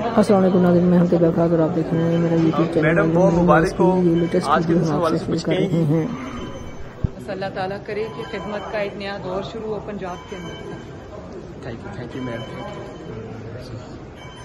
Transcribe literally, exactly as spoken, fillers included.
अस्सलाम वालेकुम नाज़रीन, मैं हम तैयब खान और आप देख रहे हैं मेरा यूट्यूब चैनल। मैडम वो मुबारक हो, लेटेस्ट आज के वीडियो हम सवाल आपसे से शेयर कर रहे हैं। बस अल्लाह ताला करे कि खिदमत का एक नया दौर शुरू हो पंजाब के अंदर। Thank you thank you ma'am.